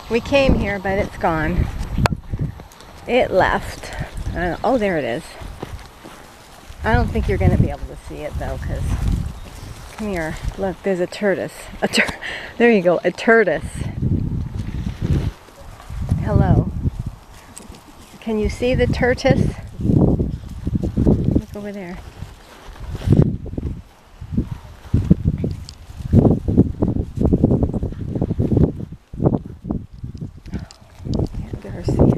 We came here, but it's gone. It left. Oh, there it is. I don't think you're going to be able to see it, though, because... Come here. Look, there's a tortoise. There you go, a tortoise. Hello. Can you see the tortoise? Look over there. Can't get her see it.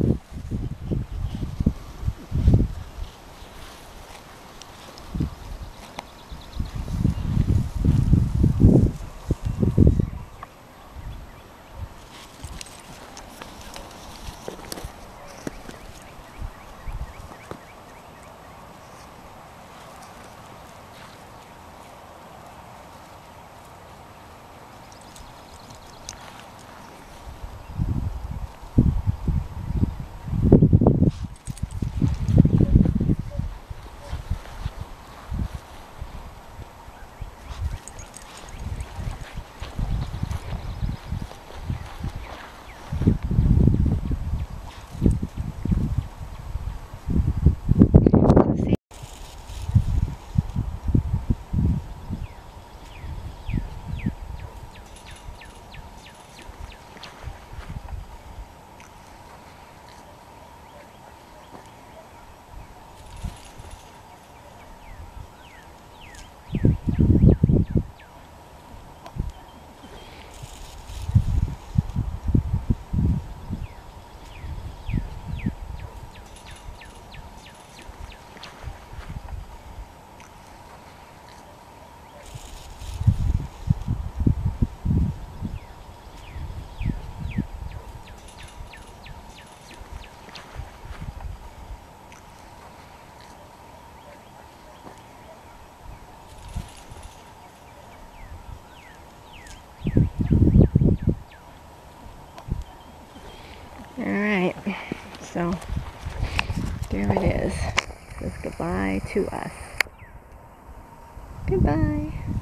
Alright, so there it is. It says goodbye to us. Goodbye.